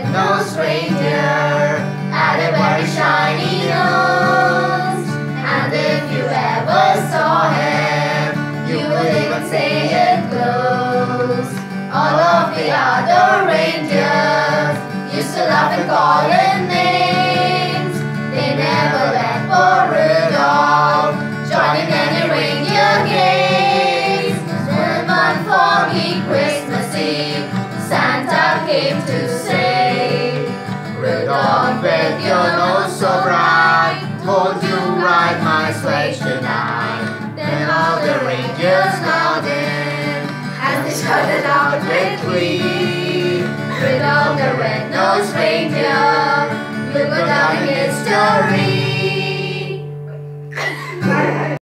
red-nosed reindeer had a very shiny nose. And if you ever saw him, you would even say it glows. All of the other reindeers used to laugh and call him names. They never let poor Rudolph join in any reindeer games. Then one foggy Christmas Eve, Santa came to say, Rudolph, with your nose so bright, won't you ride my sleigh tonight? Then all the reindeers nodded as they shouted out with glee, Rudolph the red-nosed reindeer, you'll go down in history.